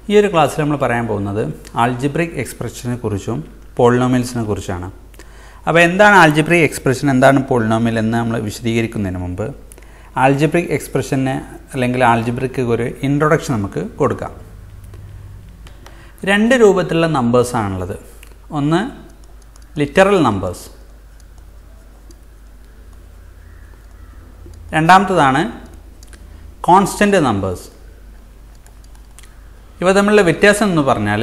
ഈ ഒരു ക്ലാസ്സിൽ നമ്മൾ പറയാൻ പോകുന്നത് ആൾജിബ്രിക് എക്സ്പ്രഷനെ കുറിച്ചും പോളിനോമിയൽസിനെ കുറിച്ചാണ്. അപ്പോൾ എന്താണ് ആൾജിബ്രിക് എക്സ്പ്രഷൻ, എന്താണ് പോളിനോമിയൽ എന്ന് നമ്മൾ വിശദീകരിക്കുന്നതിന് മുമ്പ് ആൾജിബ്രിക് എക്സ്പ്രഷനെ അല്ലെങ്കിൽ ആൾജിബ്രിക്ക് ഒരു ഇൻട്രൊഡക്ഷൻ നമുക്ക് കൊടുക്കാം. രണ്ട് രൂപത്തിലുള്ള നമ്പേഴ്സാണുള്ളത്. ഒന്ന് ലിറ്ററൽ നമ്പേഴ്സ്, രണ്ടാമത്തതാണ് കോൺസ്റ്റൻ്റ് നമ്പേഴ്സ്. ഇവ തമ്മിലുള്ള വ്യത്യാസം എന്ന് പറഞ്ഞാൽ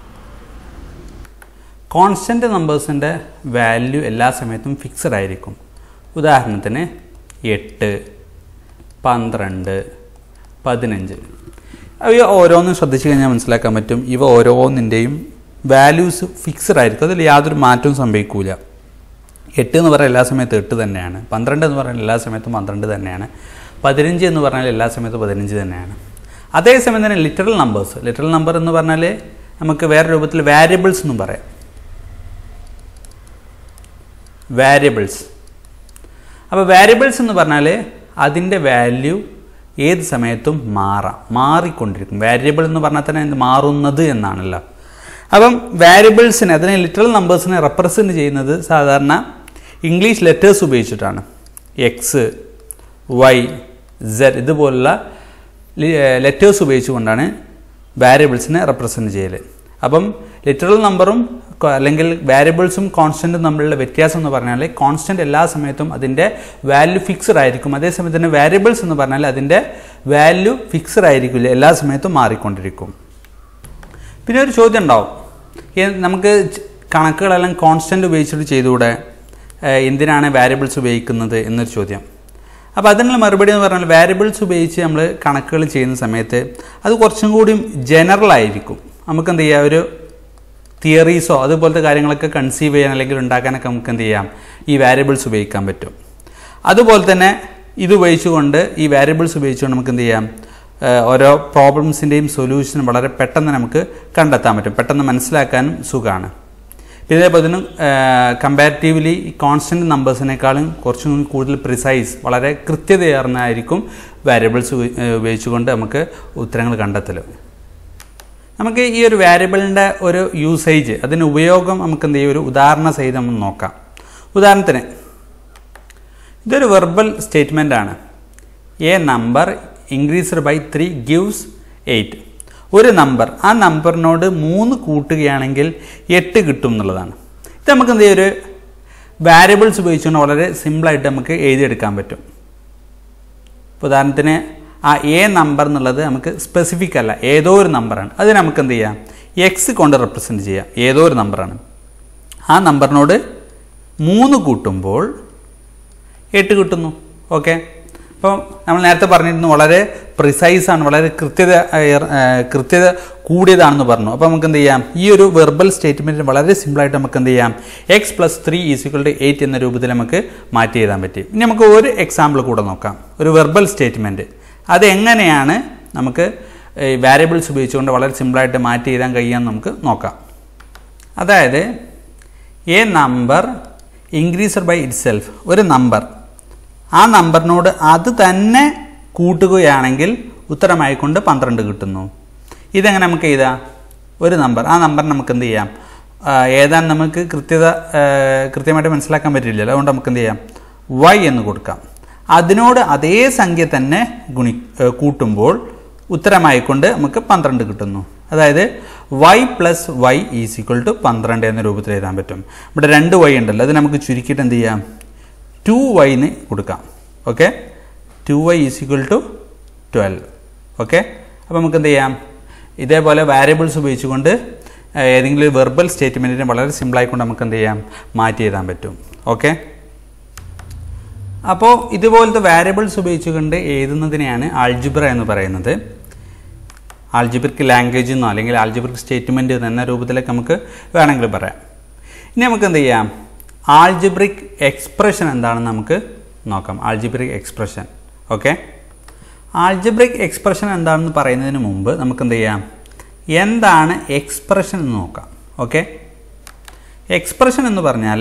കോൺസ്റ്റൻ്റ് നമ്പേഴ്സിൻ്റെ വാല്യൂ എല്ലാ സമയത്തും ഫിക്സഡ് ആയിരിക്കും. ഉദാഹരണത്തിന് 8, 12, 15. ഇവ ഓരോന്നും ശ്രദ്ധിച്ചു കഴിഞ്ഞാൽ മനസ്സിലാക്കാൻ പറ്റും. ഇവ ഓരോന്നിൻ്റെയും വാല്യൂസ് ഫിക്സഡ് ആയിരിക്കും, അതിൽ യാതൊരു മാറ്റവും സംഭവിക്കില്ല. 8 എന്ന് പറഞ്ഞാൽ എല്ലാ സമയത്തും 8 തന്നെയാണ്. 12 എന്ന് പറഞ്ഞാൽ എല്ലാ സമയത്തും 12 തന്നെയാണ്. 15 എന്ന് പറഞ്ഞാൽ എല്ലാ സമയത്തും 15 തന്നെയാണ്. അതേസമയം തന്നെ ലിറ്ററൽ നമ്പർ എന്ന് പറഞ്ഞാൽ നമുക്ക് വേറെ രൂപത്തിൽ വാരിയബിൾസ് എന്നും പറയാം. അപ്പോൾ വാരിയബിൾസ് എന്ന് പറഞ്ഞാൽ അതിൻ്റെ വാല്യൂ ഏത് സമയത്തും മാറിക്കൊണ്ടിരിക്കും. വാരിയബിൾ എന്ന് പറഞ്ഞാൽ തന്നെ മാറുന്നത് എന്നാണല്ലോ. അപ്പം വാരിയബിൾസിനെ, അതിനെ ലിറ്ററൽ നമ്പേഴ്സിനെ റെപ്രസെൻറ്റ് ചെയ്യുന്നത് സാധാരണ ഇംഗ്ലീഷ് ലെറ്റേഴ്സ് ഉപയോഗിച്ചിട്ടാണ്. എക്സ്, വൈ, സെഡ് ഇതുപോലുള്ള ലെറ്റേഴ്സ് ഉപയോഗിച്ചുകൊണ്ടാണ് വാരിയബിൾസിനെ റെപ്രസെൻറ്റ് ചെയ്യൽ. അപ്പം ലിറ്ററൽ നമ്പറും അല്ലെങ്കിൽ വാരിയബിൾസും കോൺസ്റ്റൻറ്റും തമ്മിലുള്ള വ്യത്യാസം എന്ന് പറഞ്ഞാൽ കോൺസ്റ്റൻറ്റ് എല്ലാ സമയത്തും അതിൻ്റെ വാല്യൂ ഫിക്സഡ് ആയിരിക്കും. അതേസമയത്ത് തന്നെ വാരിയബിൾസ് എന്ന് പറഞ്ഞാൽ അതിൻ്റെ വാല്യൂ ഫിക്സഡ് ആയിരിക്കില്ല, എല്ലാ സമയത്തും മാറിക്കൊണ്ടിരിക്കും. പിന്നെ ഒരു ചോദ്യം ഉണ്ടാവും, നമുക്ക് കണക്കുകളെല്ലാം കോൺസ്റ്റൻറ്റ് ഉപയോഗിച്ചിട്ട് ചെയ്തുകൂടെ, എന്തിനാണ് വാരിയബിൾസ് ഉപയോഗിക്കുന്നത് എന്നൊരു ചോദ്യം. അപ്പോൾ അതിനുള്ള മറുപടി എന്ന് പറഞ്ഞാൽ വാരിയബിൾസ് ഉപയോഗിച്ച് നമ്മൾ കണക്കുകൾ ചെയ്യുന്ന സമയത്ത് അത് കുറച്ചും കൂടി ജനറൽ ആയിരിക്കും. നമുക്ക് എന്ത് ചെയ്യാം, ഒരു തിയറീസോ അതുപോലത്തെ കാര്യങ്ങളൊക്കെ കൺസീവ് ചെയ്യാൻ അല്ലെങ്കിൽ ഉണ്ടാക്കാനൊക്കെ നമുക്ക് എന്ത് ചെയ്യാം, ഈ വാരിയബിൾസ് ഉപയോഗിക്കാൻ പറ്റും. അതുപോലെ തന്നെ ഇത് ഉപയോഗിച്ചുകൊണ്ട്, ഈ വാരിയബിൾസ് ഉപയോഗിച്ചുകൊണ്ട് നമുക്ക് എന്ത് ചെയ്യാം, ഓരോ പ്രോബ്ലംസിൻ്റെയും സൊല്യൂഷൻ വളരെ പെട്ടെന്ന് നമുക്ക് കണ്ടെത്താൻ പറ്റും, പെട്ടെന്ന് മനസ്സിലാക്കാനും സുഖമാണ്. ഇതേപോലെ തന്നെ കമ്പാരിറ്റീവ്ലി ഈ കോൺസ്റ്റൻറ്റ് നമ്പേഴ്സിനേക്കാളും കുറച്ചും കൂടുതൽ പ്രിസൈസ്, വളരെ കൃത്യതയേർന്നായിരിക്കും വാരിയബിൾസ് ഉപയോഗിച്ചുകൊണ്ട് നമുക്ക് ഉത്തരങ്ങൾ കണ്ടെത്തൽ. നമുക്ക് ഈ ഒരു വാരിയബിളിൻ്റെ ഒരു യൂസേജ്, അതിൻ്റെ ഉപയോഗം നമുക്ക് എന്ത് ചെയ്യും, ഒരു ഉദാഹരണ സഹിതം നോക്കാം. ഉദാഹരണത്തിന് ഇതൊരു വെർബൽ സ്റ്റേറ്റ്മെൻ്റ് ആണ്. A number increased by 3 gives 8. ഒരു നമ്പർ, ആ നമ്പറിനോട് 3 കൂട്ടുകയാണെങ്കിൽ 8 കിട്ടും എന്നുള്ളതാണ്. ഇത് നമുക്ക് എന്ത് ചെയ്യും, ഒരു വാരിയബിൾസ് ഉപയോഗിച്ചുകൊണ്ട് വളരെ സിമ്പിളായിട്ട് നമുക്ക് എഴുതിയെടുക്കാൻ പറ്റും. ഉദാഹരണത്തിന് ആ എ നമ്പർ എന്നുള്ളത് നമുക്ക് സ്പെസിഫിക് അല്ല, ഏതോ ഒരു നമ്പറാണ്. അത് നമുക്ക് എന്ത് ചെയ്യാം, എക്സ് കൊണ്ട് റെപ്രസെൻറ്റ് ചെയ്യാം. ഏതോ ഒരു നമ്പറാണ്, ആ നമ്പറിനോട് 3 കൂട്ടുമ്പോൾ 8 കിട്ടുന്നു. ഓക്കെ, അപ്പോൾ നമ്മൾ നേരത്തെ പറഞ്ഞിരുന്നു വളരെ പ്രിസൈസാണ്, വളരെ കൃത്യത കൂടിയതാണെന്ന് പറഞ്ഞു. അപ്പോൾ നമുക്ക് എന്ത് ചെയ്യാം, ഈ ഒരു വെർബൽ സ്റ്റേറ്റ്മെൻറ്റ് വളരെ സിമ്പിളായിട്ട് നമുക്ക് എന്ത് ചെയ്യാം, x + 3 = 8 എന്ന രൂപത്തിൽ നമുക്ക് മാറ്റി എഴുതാൻ പറ്റും. ഇനി നമുക്ക് ഒരു എക്സാമ്പിൾ കൂടെ നോക്കാം, ഒരു വെർബൽ സ്റ്റേറ്റ്മെൻറ്റ്. അതെങ്ങനെയാണ് നമുക്ക് വാരിയബിൾസ് ഉപയോഗിച്ചുകൊണ്ട് വളരെ സിമ്പിളായിട്ട് മാറ്റി എഴുതാൻ കഴിയാമെന്ന് നമുക്ക് നോക്കാം. അതായത് a number increased by itself, ഒരു നമ്പർ, ആ നമ്പറിനോട് അത് തന്നെ കൂട്ടുകയാണെങ്കിൽ ഉത്തരമായിക്കൊണ്ട് 12 കിട്ടുന്നു. ഇതെങ്ങനെ നമുക്ക് എഴുതാം, ഒരു നമ്പർ, ആ നമ്പർ നമുക്ക് എന്ത് ചെയ്യാം, ഏതാണ്ട് നമുക്ക് കൃത്യമായിട്ട് മനസ്സിലാക്കാൻ പറ്റില്ലല്ലോ. അതുകൊണ്ട് നമുക്ക് എന്ത് ചെയ്യാം, y എന്ന് കൊടുക്കാം. അതിനോട് അതേ സംഖ്യ തന്നെ കൂട്ടുമ്പോൾ ഉത്തരമായിക്കൊണ്ട് നമുക്ക് 12 കിട്ടുന്നു. അതായത് y + y = 12 എന്ന രൂപത്തിൽ എഴുതാൻ പറ്റും. ഇവിടെ 2 y ഉണ്ടല്ലോ, അത് നമുക്ക് ചുരുക്കിയിട്ട് എന്ത് ചെയ്യാം, 2y ന് കൊടുക്കാം. Okay, 2y = 12. ഓക്കെ, അപ്പോൾ നമുക്ക് എന്ത് ചെയ്യാം, ഇതേപോലെ വാരിയബിൾസ് ഉപയോഗിച്ചുകൊണ്ട് ഏതെങ്കിലും ഒരു വെർബൽ സ്റ്റേറ്റ്മെൻറ്റിനെ വളരെ സിമ്പിളായിക്കൊണ്ട് നമുക്ക് എന്ത് ചെയ്യാം, മാറ്റി എഴുതാൻ പറ്റും. ഓക്കെ, അപ്പോൾ ഇതുപോലത്തെ വാരിയബിൾസ് ഉപയോഗിച്ചുകൊണ്ട് എഴുതുന്നതിനെയാണ് ആൾജിബ്ര എന്ന് പറയുന്നത്. ആൾജിബ്രിക് ലാംഗ്വേജ് എന്നോ അല്ലെങ്കിൽ ആൾജിബ്രിക് സ്റ്റേറ്റ്മെൻറ്റ് എന്ന രൂപത്തിലേക്ക് നമുക്ക് വേണമെങ്കിൽ പറയാം. ഇനി നമുക്ക് എന്ത് ചെയ്യാം, ആൾജിബ്രിക് എക്സ്പ്രഷൻ എന്താണെന്ന് നമുക്ക് നോക്കാം. Algebraic expression. Okay, algebraic expression എന്താണെന്ന് പറയുന്നതിന് മുമ്പ് നമുക്ക് എന്ത് ചെയ്യാം, എന്താണ് എക്സ്പ്രഷൻ എന്ന് നോക്കാം. ഓക്കെ, എക്സ്പ്രഷൻ എന്ന് പറഞ്ഞാൽ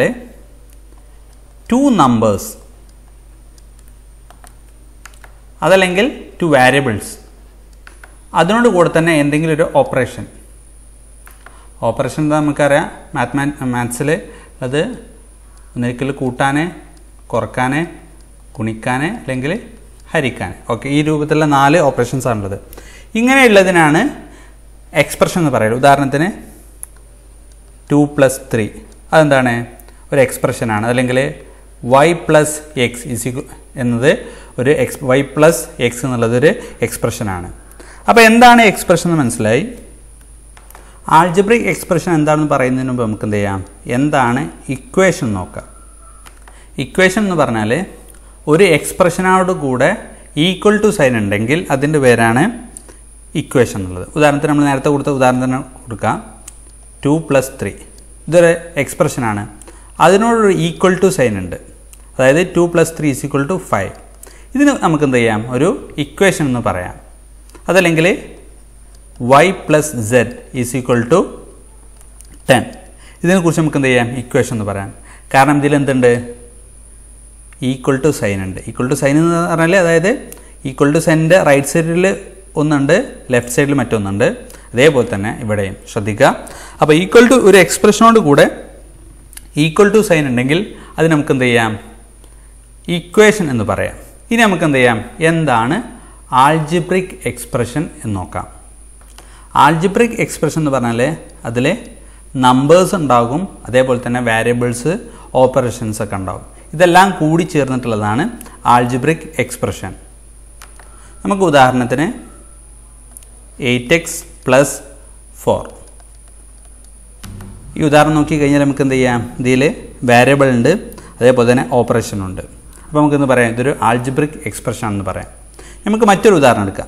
2 numbers അതല്ലെങ്കിൽ 2 variables അതിനോട് കൂടെ തന്നെ എന്തെങ്കിലും ഒരു ഓപ്പറേഷൻ എന്താ നമുക്കറിയാം മാത്സിൽ അത് ഒന്നിരിക്കൽ കൂട്ടാനേ കുറക്കാനേ ഗുണിക്കാനേ അല്ലെങ്കിൽ ഹരിക്കാനേ ഓക്കെ ഈ രൂപത്തിലുള്ള 4 ഓപ്പറേഷൻസ് ആണുള്ളത്. ഇങ്ങനെയുള്ളതിനാണ് എക്സ്പ്രഷൻ എന്ന് പറയുന്നത്. ഉദാഹരണത്തിന് 2 + 3 അതെന്താണ് ഒരു എക്സ്പ്രഷനാണ്. അല്ലെങ്കിൽ y + x എന്നത് ഒരു y + x എന്നുള്ളതൊരു എക്സ്പ്രഷനാണ്. അപ്പോൾ എന്താണ് എക്സ്പ്രഷൻ എന്ന് മനസ്സിലായി. ആൾജിബ്രിക് എക്സ്പ്രഷൻ എന്താണെന്ന് പറയുന്നതിന് മുമ്പ് നമുക്ക് എന്ത് ചെയ്യാം, എന്താണ് ഇക്വേഷൻ നോക്കാം. ഇക്വേഷൻ എന്ന് പറഞ്ഞാൽ ഒരു എക്സ്പ്രഷനോട് കൂടെ ഈക്വൽ ടു സൈൻ ഉണ്ടെങ്കിൽ അതിൻ്റെ പേരാണ് ഇക്വേഷൻ എന്നുള്ളത്. ഉദാഹരണത്തിന് നമ്മൾ നേരത്തെ കൊടുത്ത ഉദാഹരണത്തിന് കൊടുക്കാം. 2 + 3 ഇതൊരു എക്സ്പ്രഷനാണ്. അതിനോടൊരു ഈക്വൽ ടു സൈൻ ഉണ്ട്. അതായത് 2 + 3 = 5. ഇതിന് നമുക്ക് എന്ത് ചെയ്യാം, ഒരു ഇക്വേഷൻ എന്ന് പറയാം. അതല്ലെങ്കിൽ y + z = 10. ഇതിനെക്കുറിച്ച് നമുക്ക് എന്ത് ചെയ്യാം, ഇക്വേഷൻ എന്ന് പറയാം. കാരണം ഇതിൽ എന്തുണ്ട്, ഈക്വൽ ടു സൈൻ ഉണ്ട്. ഈക്വൽ ടു സൈൻ എന്ന് പറഞ്ഞാൽ അതായത് ഈക്വൽ ടു സൈനിൻ്റെ റൈറ്റ് സൈഡിൽ ഒന്നുണ്ട്, ലെഫ്റ്റ് സൈഡിൽ മറ്റൊന്നുണ്ട്. അതേപോലെ തന്നെ ഇവിടെയും ശ്രദ്ധിക്കുക. അപ്പോൾ ഈക്വൽ ടു ഒരു എക്സ്പ്രഷനോട് കൂടെ ഈക്വൽ ടു സൈൻ ഉണ്ടെങ്കിൽ അത് നമുക്ക് എന്ത് ചെയ്യാം, ഇക്വേഷൻ എന്ന് പറയാം. ഇനി നമുക്ക് എന്ത് ചെയ്യാം, എന്താണ് ആൾജിബ്രിക് എക്സ്പ്രഷൻ എന്ന് നോക്കാം. ആൾജിബ്രിക് എക്സ്പ്രഷൻ എന്ന് പറഞ്ഞാൽ അതിൽ നമ്പേഴ്സ് ഉണ്ടാകും, അതേപോലെ തന്നെ വേരിയബിൾസ്, ഓപ്പറേഷൻസ് ഒക്കെ ഉണ്ടാകും. ഇതെല്ലാം കൂടി ചേർന്നിട്ടുള്ളതാണ് ആൾജിബ്രിക് എക്സ്പ്രഷൻ. നമുക്ക് ഉദാഹരണത്തിന് 8x + 4 ഈ ഉദാഹരണം നോക്കി കഴിഞ്ഞാൽ നമുക്ക് എന്ത് ചെയ്യാം, ഇതിൽ വേരിയബിൾ ഉണ്ട്, അതേപോലെ തന്നെ ഓപ്പറേഷൻ ഉണ്ട്. അപ്പോൾ നമുക്കെന്ന് പറയാം, ഇതൊരു ആൾജിബ്രിക് എക്സ്പ്രഷൻ ആണെന്ന് പറയാം. നമുക്ക് മറ്റൊരു ഉദാഹരണം എടുക്കാം.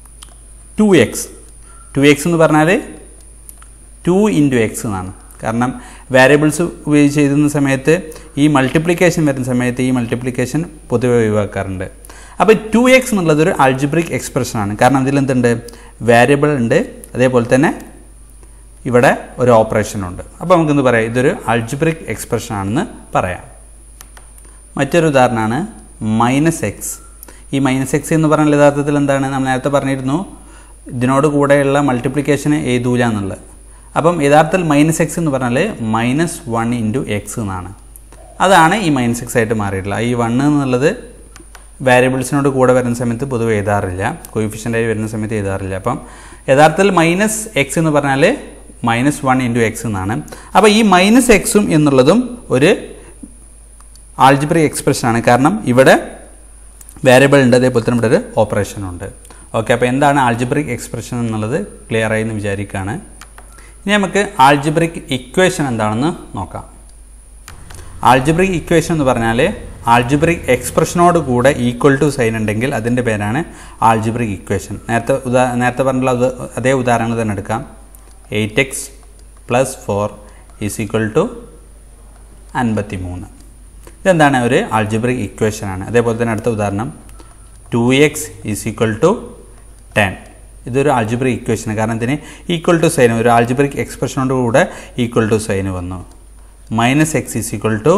2x എന്ന് പറഞ്ഞാൽ 2 × x എന്നാണ്. കാരണം വേരിയബിൾസ് ഉപയോഗിച്ച് എഴുതുന്ന സമയത്ത് ഈ മൾട്ടിപ്ലിക്കേഷൻ വരുന്ന സമയത്ത് ഈ മൾട്ടിപ്ലിക്കേഷൻ പൊതുവെ ഒഴിവാക്കാറുണ്ട്. അപ്പോൾ 2x എന്നുള്ളതൊരു ആൾജിബ്രിക് എക്സ്പ്രഷനാണ്. കാരണം ഇതിൽ എന്തുണ്ട്, വേരിയബിൾ ഉണ്ട്, അതേപോലെ തന്നെ ഇവിടെ ഒരു ഓപ്പറേഷൻ ഉണ്ട്. അപ്പോൾ നമുക്കെന്ത് പറയാം, ഇതൊരു ആൾജിബ്രിക് എക്സ്പ്രഷൻ ആണെന്ന് പറയാം. മറ്റൊരു ഉദാഹരണമാണ് -x. ഈ -x എന്ന് പറഞ്ഞാൽ യഥാർത്ഥത്തിൽ എന്താണ്, നമ്മൾ നേരത്തെ പറഞ്ഞിരുന്നു ഇതിനോട് കൂടെയുള്ള മൾട്ടിപ്ലിക്കേഷന് എഴുതൂല എന്നുള്ളത്. അപ്പം യഥാർത്ഥത്തിൽ -x എന്ന് പറഞ്ഞാൽ -1 × x എന്നാണ്. അതാണ് ഈ -x ആയിട്ട് മാറിയിട്ടുള്ളത്. ഈ 1 എന്നുള്ളത് വേരിയബിൾസിനോട് കൂടെ വരുന്ന സമയത്ത് പൊതുവെ എഴുതാറില്ല, കോയിഫിഷ്യൻ്റായി വരുന്ന സമയത്ത് എഴുതാറില്ല. അപ്പം യഥാർത്ഥത്തിൽ -x എന്ന് പറഞ്ഞാൽ -1 × x എന്നാണ്. അപ്പോൾ ഈ -x എന്നുള്ളതും ഒരു ആൾജിബ്രിക് എക്സ്പ്രഷനാണ്. കാരണം ഇവിടെ വേരിയബിൾ ഉണ്ട്, അതേപോലെ തന്നെ ഇവിടെ ഒരു ഓപ്പറേഷൻ ഉണ്ട്. ഓക്കെ, അപ്പോൾ എന്താണ് ആൾജിബ്രിക് എക്സ്പ്രഷൻ എന്നുള്ളത് ക്ലിയർ ആയി എന്ന് വിചാരിക്കുകയാണ്. ഇനി നമുക്ക് ആൾജിബ്രിക് ഇക്വേഷൻ എന്താണെന്ന് നോക്കാം. ആൾജിബ്രിക് ഇക്വേഷൻ എന്ന് പറഞ്ഞാൽ ആൾജിബ്രിക് എക്സ്പ്രഷനോട് കൂടെ ഈക്വൽ ടു സൈൻ ഉണ്ടെങ്കിൽ അതിൻ്റെ പേരാണ് ആൾജിബ്രിക് ഇക്വേഷൻ. നേരത്തെ പറഞ്ഞുള്ള അതേ ഉദാഹരണങ്ങൾ തന്നെ എടുക്കാം. 8x + 4 = 53. ഇതെന്താണ്, ഒരു ആൾജിബ്രിക് ഇക്വേഷനാണ്. അതേപോലെ തന്നെ അടുത്ത ഉദാഹരണം 2x = 10. ഇതൊരു ആൾജിബ്രിക് ഇക്വേഷനാണ്. കാരണം ഇതിന് ഈക്വൽ ടു സൈൻ, ഒരു ആൾജിബ്രിക് എക്സ്പ്രഷനോട് കൂടെ ഈക്വൽ ടു സൈൻ വന്നു. -x =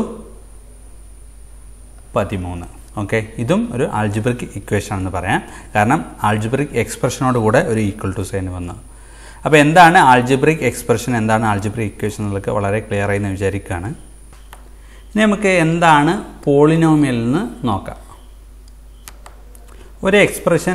13. ഓക്കെ, ഇതും ഒരു ആൾജിബ്രിക് ഇക്വേഷൻ എന്ന് പറയാം. കാരണം ആൾജിബ്രിക് എക്സ്പ്രഷനോട് കൂടെ ഒരു ഈക്വൽ ടു സൈൻ വന്നു. അപ്പോൾ എന്താണ് ആൾജിബ്രിക് എക്സ്പ്രഷൻ, എന്താണ് ആൾജിബ്രിക് ഇക്വേഷൻ എന്നുള്ളത് വളരെ ക്ലിയർ ആയി എന്ന് വിചാരിക്കുകയാണ്. ഇനി നമുക്ക് എന്താണ് പോളിനോമിയൽ എന്ന് നോക്കാം. ഒരു എക്സ്പ്രഷൻ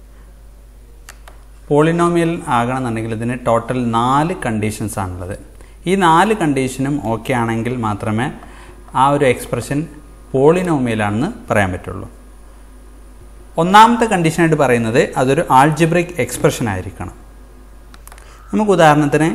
പോളിനോമിയൽ ആകണമെന്നുണ്ടെങ്കിൽ ഇതിന് ടോട്ടൽ 4 കണ്ടീഷൻസ് ആണുള്ളത്. ഈ 4 കണ്ടീഷനും ഓക്കെ ആണെങ്കിൽ മാത്രമേ ആ ഒരു എക്സ്പ്രഷൻ പോളിനോമിയലാണെന്ന് പറയാൻ പറ്റുള്ളൂ. ഒന്നാമത്തെ കണ്ടീഷനായിട്ട് പറയുന്നത് അതൊരു ആൾജിബ്രിക് എക്സ്പ്രഷൻ ആയിരിക്കണം. നമുക്ക് ഉദാഹരണത്തിന്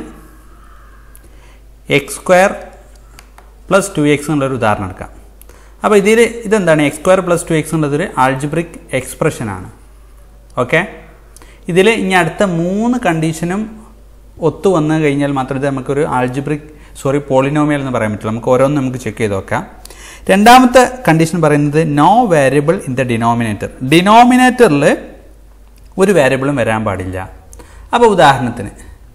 x² + 2x എന്നുള്ളൊരു ഉദാഹരണം എടുക്കാം. അപ്പോൾ ഇതെന്താണ്, x² + 2x എന്നുള്ളതൊരു ആൾജിബ്രിക് എക്സ്പ്രഷനാണ്. ഓക്കെ, ഇതിൽ ഇനി അടുത്ത 3 കണ്ടീഷനും ഒത്തു വന്നു കഴിഞ്ഞാൽ മാത്രമേ ഇത് നമുക്കൊരു പോളിനോമിയൽ എന്ന് പറയാൻ പറ്റുള്ളൂ. നമുക്ക് ഓരോന്നും നമുക്ക് ചെക്ക് ചെയ്ത് നോക്കാം. രണ്ടാമത്തെ കണ്ടീഷൻ പറയുന്നത് no variable in the denominator. ഡിനോമിനേറ്ററിൽ ഒരു വേരിയബിളും വരാൻ പാടില്ല. അപ്പോൾ ഉദാഹരണത്തിന്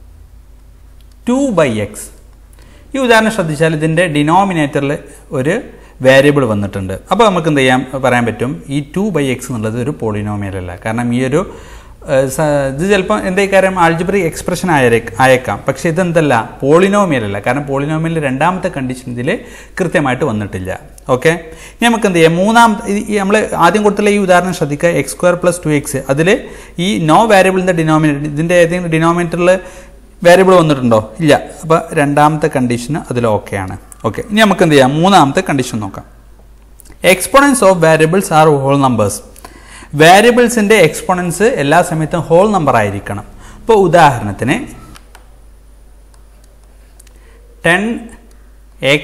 2/x, ഈ ഉദാഹരണം ശ്രദ്ധിച്ചാൽ ഇതിൻ്റെ ഡിനോമിനേറ്ററിൽ ഒരു വേരിയബിൾ വന്നിട്ടുണ്ട്. അപ്പോൾ നമുക്ക് എന്ത് ചെയ്യാൻ പറയാൻ പറ്റും, ഈ 2/x എന്നുള്ളത് ഒരു പോളിനോമിയൽ അല്ല. കാരണം ഈ ഒരു ഇത് ചിലപ്പോൾ എന്താ കാര്യം ആൾജിബ്രിക് എക്സ്പ്രഷൻ ആയേക്കാം. പക്ഷേ ഇതെന്തല്ല, പോളിനോമിയൽ അല്ല. കാരണം പോളിനോമിയലിൽ രണ്ടാമത്തെ കണ്ടീഷൻ ഇതിൽ കൃത്യമായിട്ട് വന്നിട്ടില്ല. ഓക്കെ, ഇനി നമുക്ക് എന്ത് ചെയ്യാം, നമ്മൾ ആദ്യം കൊടുത്തുള്ള ഈ ഉദാഹരണം ശ്രദ്ധിക്കുക. x² + 2x, അതിൽ ഈ നോ വാരിയബിളിൻ്റെ ഡിനോമിനേറ്റർ, ഇതിൻ്റെ ഏതെങ്കിലും ഡിനോമിനേറ്ററിൽ വേരിയബിൾ വന്നിട്ടുണ്ടോ? ഇല്ല. അപ്പോൾ രണ്ടാമത്തെ കണ്ടീഷന് അതിൽ ഓക്കെയാണ്. ഓക്കെ, ഇനി നമുക്ക് എന്ത് ചെയ്യാം, മൂന്നാമത്തെ കണ്ടീഷൻ നോക്കാം. Exponents of variables are whole numbers. വാരിയബിൾസിൻ്റെ എക്സ്പോണൻസ് എല്ലാ സമയത്തും ഹോൾ നമ്പർ ആയിരിക്കണം. ഇപ്പോൾ ഉദാഹരണത്തിന് 10x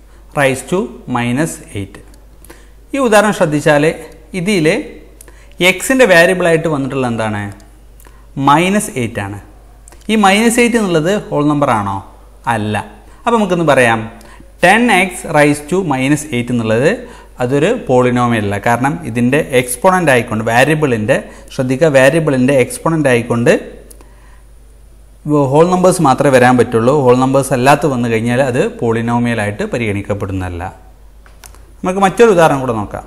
⁻⁻8. ഈ ഉദാഹരണം ശ്രദ്ധിച്ചാൽ ഇതിൽ എക്സിൻ്റെ വാരിയബിളായിട്ട് വന്നിട്ടുള്ള എന്താണ്, -8 ആണ്. ഈ -8 എന്നുള്ളത് ഹോൾ നമ്പർ ആണോ? അല്ല. അപ്പോൾ നമുക്കൊന്ന് പറയാം, 10x ⁻⁻8 എന്നുള്ളത് അതൊരു പോളിനോമിയൽ അല്ല. കാരണം ഇതിൻ്റെ എക്സ്പോണൻ്റ് ആയിക്കൊണ്ട് വാരിയബിളിൻ്റെ, ശ്രദ്ധിക്കുക, വാരിയബിളിൻ്റെ എക്സ്പോണൻ്റ് ആയിക്കൊണ്ട് ഹോൾ നമ്പേഴ്സ് മാത്രമേ വരാൻ പറ്റുള്ളൂ. ഹോൾ നമ്പേഴ്സ് അല്ലാത്ത വന്നു കഴിഞ്ഞാൽ അത് പോളിനോമിയലായിട്ട് പരിഗണിക്കപ്പെടുന്നതല്ല. നമുക്ക് മറ്റൊരു ഉദാഹരണം കൂടെ നോക്കാം.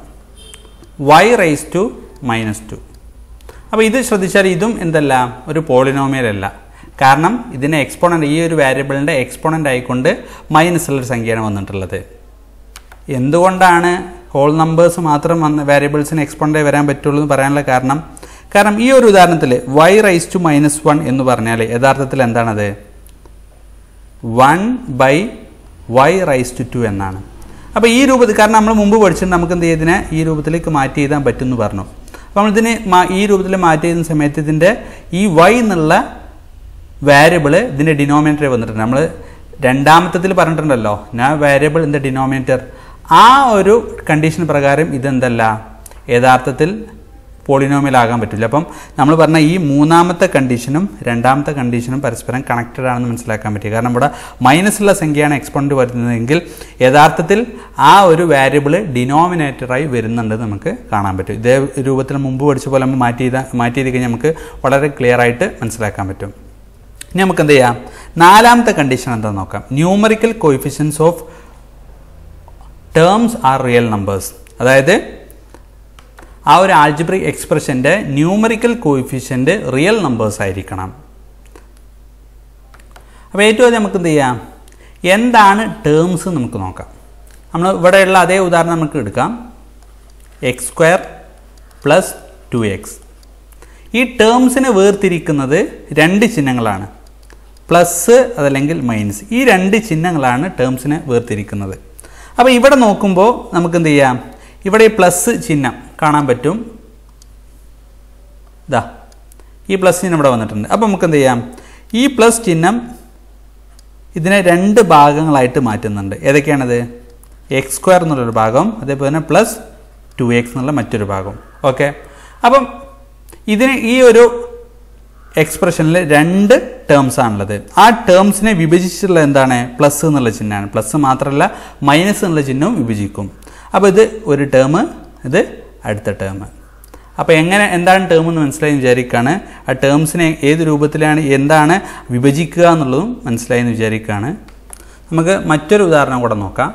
y⁻². അപ്പോൾ ഇത് ശ്രദ്ധിച്ചാൽ ഇതും എന്തല്ല, ഒരു പോളിനോമിയൽ അല്ല. കാരണം ഇതിനെ എക്സ്പോണൻ്റ്, ഈ ഒരു വാരിയബിളിൻ്റെ എക്സ്പോണൻ്റ് ആയിക്കൊണ്ട് മൈനസുള്ളൊരു സംഖ്യയാണ് വന്നിട്ടുള്ളത്. എന്തുകൊണ്ടാണ് ഹോൾ നമ്പേഴ്സ് മാത്രം വാരിയബിൾസിന് എക്സ്പോണൻ്റായി വരാൻ പറ്റുള്ളൂ എന്ന് പറയാനുള്ള കാരണം ഈ ഒരു ഉദാഹരണത്തിൽ y⁻⁻1 എന്ന് പറഞ്ഞാൽ യഥാർത്ഥത്തിൽ എന്താണത്, 1/y⁻2 എന്നാണ്. അപ്പോൾ ഈ രൂപത്തിൽ, കാരണം നമ്മൾ മുമ്പ് പഠിച്ചിട്ട് നമുക്ക് എന്ത് ചെയ്തതിനെ ഈ രൂപത്തിലേക്ക് മാറ്റി എഴുതാൻ പറ്റുമെന്ന് പറഞ്ഞു. അപ്പോൾ നമ്മളിതിന് ഈ രൂപത്തിൽ മാറ്റി എഴുതുന്ന സമയത്ത് ഇതിൻ്റെ ഈ y എന്നുള്ള വാരിയബിൾ ഇതിൻ്റെ ഡിനോമിനേറ്റർ വന്നിട്ടുണ്ട്. നമ്മൾ രണ്ടാമത്തത്തിൽ പറഞ്ഞിട്ടുണ്ടല്ലോ, no variable in the denominator. ആ ഒരു കണ്ടീഷൻ പ്രകാരം ഇതെന്തല്ല, യഥാർത്ഥത്തിൽ പോളിനോമിയൽ ആകാൻ പറ്റില്ല. അപ്പം നമ്മൾ പറഞ്ഞ ഈ മൂന്നാമത്തെ കണ്ടീഷനും രണ്ടാമത്തെ കണ്ടീഷനും പരസ്പരം കണക്റ്റഡ് ആണെന്ന് മനസ്സിലാക്കാൻ പറ്റി. കാരണം ഇവിടെ മൈനസുള്ള സംഖ്യയാണ് എക്സ്പോണൻ്റ് വരുന്നതെങ്കിൽ യഥാർത്ഥത്തിൽ ആ ഒരു വാരിയബിൾ ഡിനോമിനേറ്ററായി വരുന്നുണ്ടെന്ന് നമുക്ക് കാണാൻ പറ്റും. ഇതേ രൂപത്തിൽ മുമ്പ് പഠിച്ച പോലെ നമ്മൾ മാറ്റി ചെയ്ത് കഴിഞ്ഞാൽ നമുക്ക് വളരെ ക്ലിയർ ആയിട്ട് മനസ്സിലാക്കാൻ പറ്റും. ഇനി നമുക്ക് എന്ത് ചെയ്യാം, നാലാമത്തെ കണ്ടീഷൻ എന്താണെന്ന് നോക്കാം. Numerical coefficients of terms are real numbers. അതായത് ആ ഒരു ആൾജിബ്രിക് എക്സ്പ്രഷൻ്റെ ന്യൂമറിക്കൽ കോഎഫിഷ്യൻ്റ് റിയൽ നമ്പേഴ്സ് ആയിരിക്കണം. അപ്പോൾ ഏറ്റവും ആദ്യം നമുക്ക് എന്ത് ചെയ്യാം, എന്താണ് ടേംസ് നമുക്ക് നോക്കാം. നമ്മൾ ഇവിടെയുള്ള അതേ ഉദാഹരണം നമുക്ക് എടുക്കാം. x² + 2x. ഈ ടേംസിനെ വേർതിരിക്കുന്നത് രണ്ട് ചിഹ്നങ്ങളാണ്, പ്ലസ് അതല്ലെങ്കിൽ മൈനസ്. ഈ രണ്ട് ചിഹ്നങ്ങളാണ് ടേംസിനെ വേർതിരിക്കുന്നത്. അപ്പോൾ ഇവിടെ നോക്കുമ്പോൾ നമുക്ക് എന്ത് ചെയ്യാം, ഇവിടെ ഈ പ്ലസ് ചിഹ്നം കാണാൻ പറ്റും. ഇതാ ഈ പ്ലസ് ചിഹ്നം ഇവിടെ വന്നിട്ടുണ്ട്. അപ്പോൾ നമുക്ക് എന്ത് ചെയ്യാം, ഈ പ്ലസ് ചിഹ്നം ഇതിനെ രണ്ട് ഭാഗങ്ങളായിട്ട് മാറ്റുന്നുണ്ട്. ഏതൊക്കെയാണത്, x² എന്നുള്ളൊരു ഭാഗം, അതേപോലെ തന്നെ +2x എന്നുള്ള മറ്റൊരു ഭാഗം. ഓക്കെ, അപ്പം ഇതിന് ഈ ഒരു എക്സ്പ്രഷനിൽ രണ്ട് ടേംസ് ആണുള്ളത്. ആ ടേംസിനെ വിഭജിച്ചിട്ടുള്ള എന്താണ്, പ്ലസ് എന്നുള്ള ചിഹ്നമാണ്. പ്ലസ് മാത്രമല്ല മൈനസ് എന്നുള്ള ചിഹ്നവും വിഭജിക്കും. അപ്പോൾ ഇത് ഒരു ടേം, ഇത് അടുത്ത ടേം. അപ്പോൾ എന്താണ് ടേം എന്ന് മനസ്സിലായി വിചാരിക്കുകയാണ്. ആ ടേംസിനെ ഏത് രൂപത്തിലാണ് എന്താണ് വിഭജിക്കുക എന്നുള്ളതും മനസ്സിലായി എന്ന് വിചാരിക്കുകയാണ്. നമുക്ക് മറ്റൊരു ഉദാഹരണം കൂടെ നോക്കാം.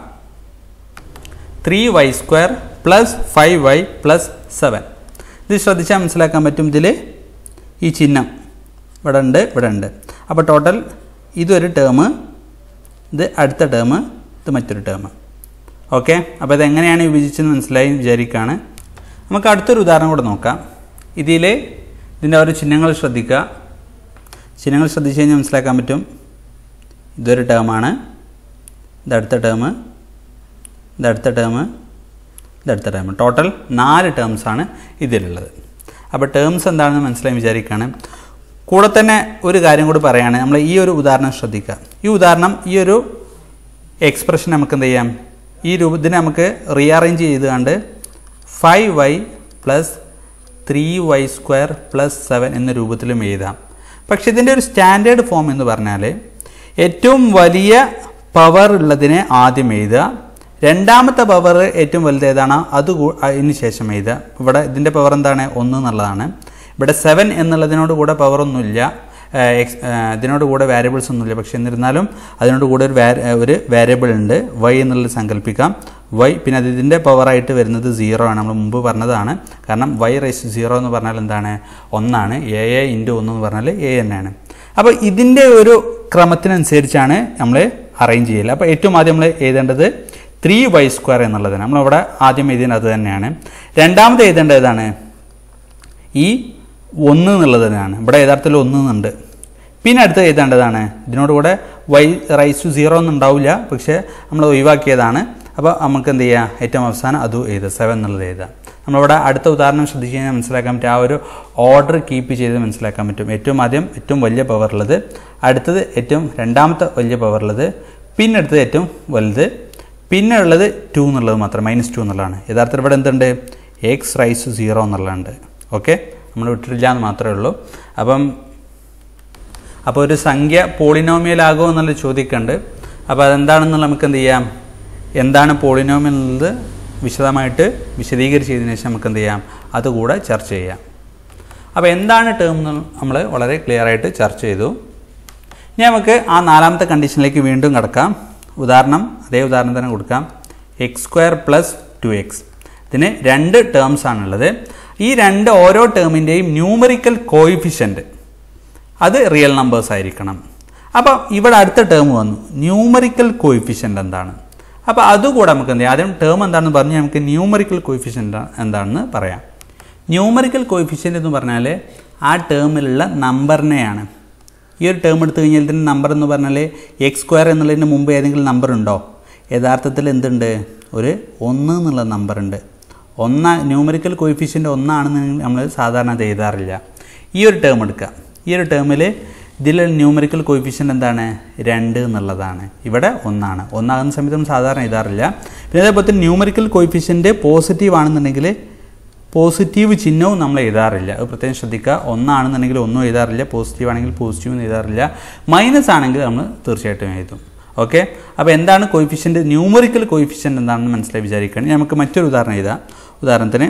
3y² + 5y + 7. ഇത് ശ്രദ്ധിച്ചാൽ മനസ്സിലാക്കാൻ പറ്റും. ഇതിൽ ഈ ചിഹ്നം ഇവിടെ ഉണ്ട്. അപ്പോൾ ടോട്ടൽ ഇതൊരു ടേം, ഇത് അടുത്ത ടേം, ഇത് മറ്റൊരു ടേം. ഓക്കെ, അപ്പോൾ ഇതെങ്ങനെയാണ് വിഭജിച്ചെന്ന് മനസ്സിലായി വിചാരിക്കുകയാണ്. നമുക്ക് അടുത്തൊരു ഉദാഹരണം കൂടെ നോക്കാം. ഇതിൻ്റെ ഓരോ ചിഹ്നങ്ങൾ ശ്രദ്ധിക്കുക. ചിഹ്നങ്ങൾ ശ്രദ്ധിച്ച് കഴിഞ്ഞാൽ മനസ്സിലാക്കാൻ പറ്റും. ഇതൊരു ടേമാണ്, ഇതടുത്ത ടേം, ഇതടുത്ത ടേം, ഇതടുത്ത ടേം. ടോട്ടൽ 4 ടേംസാണ് ഇതിലുള്ളത്. അപ്പോൾ ടേംസ് എന്താണെന്ന് മനസ്സിലായി വിചാരിക്കുകയാണ്. കൂടെ തന്നെ ഒരു കാര്യം കൂടി പറയുകയാണ്. നമ്മൾ ഈ ഒരു ഉദാഹരണം ശ്രദ്ധിക്കുക. ഈ ഒരു എക്സ്പ്രഷൻ നമുക്ക് എന്ത് ചെയ്യാം, ഈ രൂപത്തിന് നമുക്ക് റീഅറേഞ്ച് ചെയ്തുകൊണ്ട് 5y + 3y² + 7 എന്ന രൂപത്തിലും എഴുതാം. പക്ഷേ ഇതിൻ്റെ ഒരു സ്റ്റാൻഡേർഡ് ഫോം എന്ന് പറഞ്ഞാൽ ഏറ്റവും വലിയ പവർ ഉള്ളതിനെ ആദ്യം എഴുതുക, രണ്ടാമത്തെ പവർ ഏറ്റവും വലുത് ഏതാണോ അത് അതിന് ശേഷം എഴുതുക. ഇവിടെ ഇതിൻ്റെ പവർ എന്താണ്, 1 എന്നുള്ളതാണ്. ഇവിടെ 7 എന്നുള്ളതിനോട് കൂടെ പവറൊന്നുമില്ല, ഇതിനോട് കൂടെ വാരിയബിൾസ് ഒന്നുമില്ല. പക്ഷെ എന്നിരുന്നാലും അതിനോട് കൂടെ ഒരു വാരിയബിൾ ഉണ്ട്, y എന്നുള്ളത് സങ്കല്പിക്കാം. വൈ പിന്നെ അതിൻ്റെ പവറായിട്ട് വരുന്നത് 0 ആണ്. നമ്മൾ മുമ്പ് പറഞ്ഞതാണ്. കാരണം y റൈസ് 0 എന്ന് പറഞ്ഞാൽ എന്താണ്? 1 ആണ്. a ഇൻറ്റു 1 എന്ന് പറഞ്ഞാൽ a തന്നെയാണ്. അപ്പോൾ ഇതിൻ്റെ ഒരു ക്രമത്തിനനുസരിച്ചാണ് നമ്മൾ അറേഞ്ച് ചെയ്യൽ. അപ്പോൾ ഏറ്റവും ആദ്യം നമ്മൾ എഴുതേണ്ടത് 3y² എന്നുള്ളതാണ്. നമ്മളവിടെ ആദ്യം എഴുതിയത് അത് തന്നെയാണ്. രണ്ടാമത് എഴുതേണ്ടത് ഏതാണ്? ഈ 1 എന്നുള്ളത് തന്നെയാണ്. ഇവിടെ യഥാർത്ഥത്തിൽ 1 എന്നുണ്ട്. പിന്നെ അടുത്ത് എഴുതേണ്ടതാണ് ഇതിനോട് കൂടെ y റൈസ് 0 ഒന്നും ഉണ്ടാവില്ല, പക്ഷേ നമ്മൾ ഒഴിവാക്കിയതാണ്. അപ്പോൾ നമുക്ക് എന്ത് ചെയ്യാം? ഏറ്റവും അവസാനം അതും എഴുതുക, 7 എന്നുള്ളത് എഴുതാം. നമ്മളിവിടെ അടുത്ത ഉദാഹരണം ശ്രദ്ധിച്ച് കഴിഞ്ഞാൽ മനസ്സിലാക്കാൻ പറ്റും. ആ ഒരു ഓർഡർ കീപ്പ് ചെയ്ത് മനസ്സിലാക്കാൻ പറ്റും. ഏറ്റവും ആദ്യം ഏറ്റവും വലിയ പവർ ഉള്ളത്, അടുത്തത് ഏറ്റവും രണ്ടാമത്തെ വലിയ പവർ ഉള്ളത്, പിന്നെ അടുത്തത് ഏറ്റവും വലുത്, പിന്നെ ഉള്ളത് 2 എന്നുള്ളത് മാത്രം, -2 എന്നുള്ളതാണ്. യഥാർത്ഥത്തിൽ ഇവിടെ എന്തുണ്ട്? x rice 0 എന്നുള്ളതുണ്ട്. ഓക്കെ, നമ്മൾ വിട്ടിട്ടില്ല എന്ന് മാത്രമേ ഉള്ളൂ. അപ്പോൾ ഒരു സംഖ്യ പോളിനോമിയൽ ആകുമോ എന്നുള്ള ചോദിക്കുന്നുണ്ട്. അപ്പോൾ അതെന്താണെന്നുള്ള നമുക്ക് എന്ത് ചെയ്യാം? എന്താണ് പോളിനോമിയൽ എന്നുള്ളത് വിശദമായിട്ട് വിശദീകരിച്ചതിന് ശേഷം നമുക്ക് എന്ത് ചെയ്യാം? അതുകൂടെ ചർച്ച ചെയ്യാം. അപ്പോൾ എന്താണ് ടേം എന്ന് നമ്മൾ വളരെ ക്ലിയർ ആയിട്ട് ചർച്ച ചെയ്തു. ഇനി നമുക്ക് ആ നാലാമത്തെ കണ്ടീഷനിലേക്ക് വീണ്ടും കടക്കാം. അതേ ഉദാഹരണം തന്നെ കൊടുക്കാം. x² + 2x. ഇതിന് 2 ടേംസ് ആണുള്ളത്. ഈ ഓരോ ടേമിൻ്റെയും ന്യൂമറിക്കൽ കോയിഫിഷ്യൻറ്റ് അത് റിയൽ നമ്പേഴ്സ് ആയിരിക്കണം. അപ്പോൾ ഇവിടെ അടുത്ത ടേം വന്നു, ന്യൂമറിക്കൽ കോയിഫിഷ്യൻ്റ് എന്താണ്? അപ്പോൾ അതുകൂടെ നമുക്ക് എന്ത് ചെയ്യാം? ആദ്യം ടേം എന്താണെന്ന് പറഞ്ഞ് നമുക്ക് ന്യൂമറിക്കൽ കോയിഫിഷ്യൻ്റ് എന്താണെന്ന് പറയാം. ന്യൂമറിക്കൽ കോയിഫിഷ്യൻ്റ് എന്ന് പറഞ്ഞാൽ ആ ടേമിലുള്ള നമ്പറിനെയാണ്. ഈ ഒരു ടേം എടുത്തു കഴിഞ്ഞാൽ ഇതിൻ്റെ നമ്പർ എന്ന് പറഞ്ഞാൽ x² എന്നുള്ളതിന് മുമ്പ് ഏതെങ്കിലും നമ്പർ ഉണ്ടോ? യഥാർത്ഥത്തിൽ എന്തുണ്ട്? ഒരു 1 എന്നുള്ള നമ്പറുണ്ട്. ന്യൂമറിക്കൽ കോയിഫിഷ്യൻ്റ് 1 ആണെന്നുണ്ടെങ്കിൽ നമ്മൾ സാധാരണ അത് എഴുതാറില്ല. ഈ ഒരു ടേം എടുക്കുക. ഈ ഒരു ടേമിൽ ഇതിലെ ന്യൂമറിക്കൽ കോയിഫിഷ്യൻ്റ് എന്താണ്? 2 എന്നുള്ളതാണ്. ഇവിടെ 1 ആണ്. 1 ആകുന്ന സമയത്ത് നമ്മൾ സാധാരണ എഴുതാറില്ല. പിന്നെ അതേപോലെ തന്നെ ന്യൂമറിക്കൽ കോയിഫിഷ്യൻ്റ് പോസിറ്റീവ് ആണെന്നുണ്ടെങ്കിൽ പോസിറ്റീവ് ചിഹ്നവും നമ്മൾ എഴുതാറില്ല. അത് പ്രത്യേകം ശ്രദ്ധിക്കുക. 1 ആണെന്നുണ്ടെങ്കിൽ 1 എഴുതാറില്ല, പോസിറ്റീവ് ആണെങ്കിൽ പോസിറ്റീവ് എഴുതാറില്ല, മൈനസ് ആണെങ്കിൽ നമ്മൾ തീർച്ചയായിട്ടും എഴുതും. ഓക്കെ, അപ്പോൾ എന്താണ് കോയിഫിഷ്യൻ്റ്? ന്യൂമറിക്കൽ കോയിഫിഷ്യൻ്റ് എന്താണെന്ന് മനസ്സിലായി വിചാരിക്കുകയാണെങ്കിൽ നമുക്ക് മറ്റൊരു ഉദാഹരണം എഴുതാം. ഉദാഹരണത്തിന്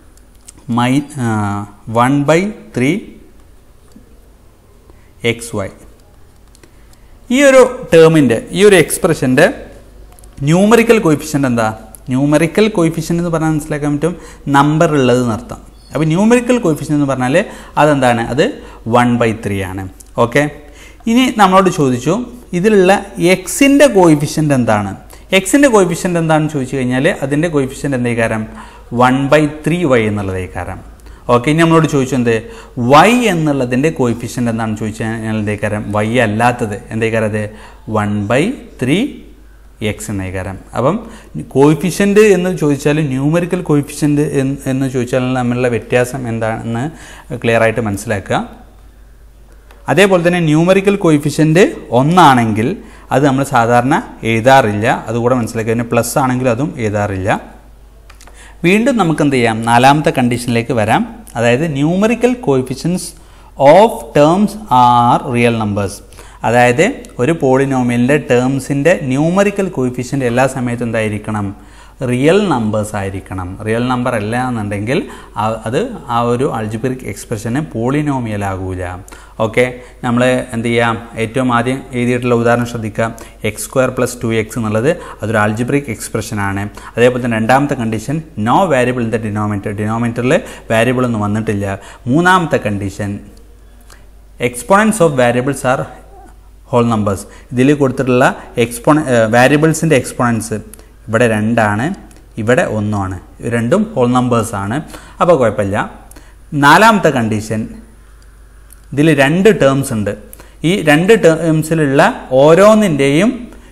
1/3 xy. ഈ ഒരു ടേമിൻ്റെ ഈ ഒരു എക്സ്പ്രഷൻ്റെ ന്യൂമറിക്കൽ കോയിഫിഷ്യൻ്റ് എന്താ? ന്യൂമറിക്കൽ കോയിഫിഷ്യൻ്റ് എന്ന് പറഞ്ഞാൽ മനസ്സിലാക്കാൻ പറ്റും നമ്പർ ഉള്ളത് എന്നർത്ഥം. അപ്പോൾ ന്യൂമറിക്കൽ കോയിഫിഷ്യൻ്റ് എന്ന് പറഞ്ഞാൽ അതെന്താണ്? അത് 1/3 ആണ്. ഓക്കെ, ഇനി നമ്മളോട് ചോദിച്ചു ഇതിലുള്ള എക്സിൻ്റെ കോയിഫിഷ്യൻ്റ് എന്താണ്? എക്സിൻ്റെ കോയിഫിഷ്യൻ്റ് എന്താണെന്ന് ചോദിച്ചു കഴിഞ്ഞാൽ അതിൻ്റെ കോയിഫിഷ്യൻ്റ് എന്തായിക്കാരം? 1/3y എന്നുള്ളതായിക്കാരം. ഓക്കെ, ഇനി നമ്മളോട് ചോദിച്ചു എന്ത്? y എന്നുള്ളതിൻ്റെ കോയിഫിഷ്യൻ്റ് എന്താണെന്ന് ചോദിച്ചു കഴിഞ്ഞാൽ എന്തായിക്കാരം? y അല്ലാത്തത് എന്തായിക്കാരം? അത് 1/3x എന്നായിക്കാരം. അപ്പം കോയിഫിഷ്യൻ്റ് എന്ന് ചോദിച്ചാൽ ന്യൂമറിക്കൽ കോയിഫിഷ്യൻ്റ് എന്ന് ചോദിച്ചാൽ തമ്മിലുള്ള വ്യത്യാസം എന്താണെന്ന് ക്ലിയർ ആയിട്ട് മനസ്സിലാക്കുക. അതേപോലെ തന്നെ ന്യൂമറിക്കൽ കോയിഫിഷ്യൻ്റ് 1 ആണെങ്കിൽ അത് നമ്മൾ സാധാരണ എഴുതാറില്ല. അതുകൂടെ മനസ്സിലാക്കുക. പിന്നെ പ്ലസ് ആണെങ്കിൽ അതും എഴുതാറില്ല. വീണ്ടും നമുക്ക് എന്ത് ചെയ്യാം? നാലാമത്തെ കണ്ടീഷനിലേക്ക് വരാം. അതായത് numerical coefficients of terms are real numbers. അതായത് ഒരു പോളിനോമിയലിൻ്റെ ടേംസിൻ്റെ ന്യൂമറിക്കൽ കോയിഫിഷ്യൻ്റ് എല്ലാ സമയത്തും എന്തായിരിക്കണം? റിയൽ നമ്പേഴ്സ് ആയിരിക്കണം. റിയൽ നമ്പർ അല്ല എന്നുണ്ടെങ്കിൽ അത് ആ ഒരു അൾജിബ്രിക് എക്സ്പ്രഷന് പോളിനോമിയൽ ആകൂല. ഓക്കെ, നമ്മൾ എന്ത് ചെയ്യാം? ഏറ്റവും ആദ്യം എഴുതിയിട്ടുള്ള ഉദാഹരണം ശ്രദ്ധിക്കാം. x² + 2x എന്നുള്ളത് അതൊരു അൾജിബ്രിക് എക്സ്പ്രഷനാണ്. അതേപോലെ തന്നെ രണ്ടാമത്തെ condition no variable in the ഡിനോമിനേറ്ററിൽ വാരിയബിൾ ഒന്നും വന്നിട്ടില്ല. മൂന്നാമത്തെ condition exponents of variables are whole numbers. ഇതിൽ കൊടുത്തിട്ടുള്ള വാരിയബിൾസിൻ്റെ എക്സ്പോണൻസ് ഇവിടെ 2 ആണ്, ഇവിടെ 1 ആണ്. രണ്ടും ഹോൾ നമ്പേഴ്സാണ്. അപ്പോൾ കുഴപ്പമില്ല. നാലാമത്തെ കണ്ടീഷൻ ഇതിൽ 2 ടേംസ് ഉണ്ട്. ഈ 2 ടേംസിലുള്ള ഓരോന്നിൻ്റെയും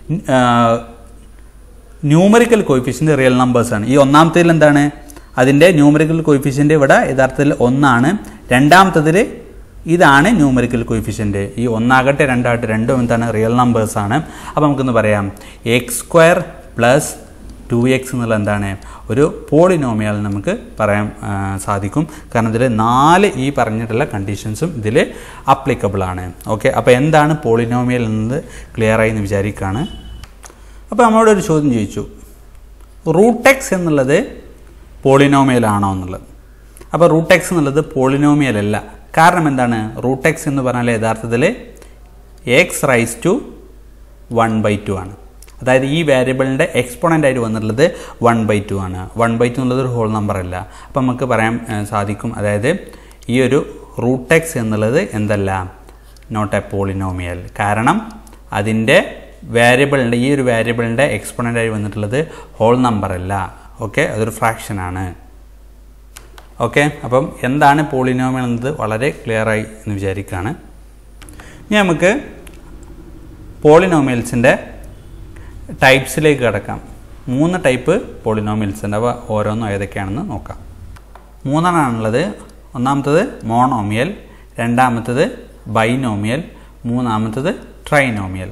ന്യൂമറിക്കൽ കോയിഫിഷ്യൻ്റ് റിയൽ നമ്പേഴ്സാണ്. ഈ ഒന്നാമത്തേതിൽ എന്താണ്? അതിൻ്റെ ന്യൂമറിക്കൽ കോയിഫിഷ്യൻ്റ് ഇവിടെ യഥാർത്ഥത്തിൽ 1 ആണ്. രണ്ടാമത്തതിൽ ഇതാണ് ന്യൂമറിക്കൽ കോയിഫിഷ്യൻ്റ്. ഈ 1 ആകട്ടെ 2 ആകട്ടെ രണ്ടും എന്താണ്? റിയൽ നമ്പേഴ്സാണ്. അപ്പോൾ നമുക്കൊന്ന് പറയാം x² + 2x എന്നുള്ള എന്താണ്? ഒരു പോളിനോമിയൽ നമുക്ക് പറയാൻ സാധിക്കും. കാരണം ഇതിൽ 4 ഈ പറഞ്ഞിട്ടുള്ള കണ്ടീഷൻസും ഇതിൽ അപ്ലിക്കബിൾ ആണ്. ഓക്കെ, അപ്പോൾ എന്താണ് പോളിനോമിയൽ എന്നത് ക്ലിയറായി എന്ന് വിചാരിക്കുകയാണ്. അപ്പോൾ നമ്മളോടൊരു ചോദ്യം ചോദിച്ചു, √x എന്നുള്ളത് പോളിനോമിയൽ ആണോ എന്നുള്ളത്. അപ്പോൾ √x എന്നുള്ളത് പോളിനോമിയൽ അല്ല. കാരണം എന്താണ്? √x എന്ന് പറഞ്ഞാൽ യഥാർത്ഥത്തിൽ x റൈസ് ടു 1/2 ആണ്. അതായത് ഈ വേരിയബിളിൻ്റെ എക്സ്പോണൻ്റ് ആയിട്ട് വന്നിട്ടുള്ളത് 1/2 ആണ്. 1/2 എന്നുള്ളത് ഒരു ഹോൾ നമ്പർ അല്ല. അപ്പം നമുക്ക് പറയാൻ സാധിക്കും, അതായത് ഈ ഒരു റൂട്ട് എക്സ് എന്നുള്ളത് എന്തല്ല, നോട്ട് എ പോളിനോമിയൽ. കാരണം അതിൻ്റെ വേരിയബിളിൻ്റെ ഈ ഒരു വേരിയബിളിൻ്റെ എക്സ്പോണൻ്റ് ആയി വന്നിട്ടുള്ളത് ഹോൾ നമ്പർ അല്ല. ഓക്കെ, അതൊരു ഫ്രാക്ഷനാണ്. ഓക്കെ, അപ്പം എന്താണ് പോളിനോമിയൽ എന്നത് വളരെ ക്ലിയറായി എന്ന് വിചാരിക്കുകയാണ്. ഇനി നമുക്ക് പോളിനോമിയൽസിൻ്റെ ടൈപ്സിലേക്ക് കിടക്കാം. 3 ടൈപ്പ് പോളിനോമിയൽസ് ഉണ്ട്. അവ ഓരോന്നും ഏതൊക്കെയാണെന്ന് നോക്കാം. 3 ആണുള്ളത്. ഒന്നാമത്തത് മോണോമിയൽ, രണ്ടാമത്തത് ബൈനോമിയൽ, മൂന്നാമത്തത് ട്രൈനോമിയൽ.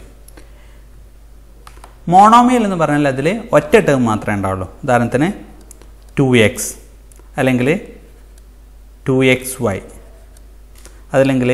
മോണോമിയൽ എന്ന് പറഞ്ഞാൽ അതിൽ ഒറ്റ ടേം മാത്രമേ ഉണ്ടാവുള്ളൂ. ഉദാഹരണത്തിന് 2x അല്ലെങ്കിൽ 2xy, അതല്ലെങ്കിൽ